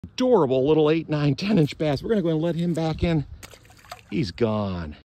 Adorable little 8, 9, 10-inch bass. We're gonna go and let him back in. He's gone.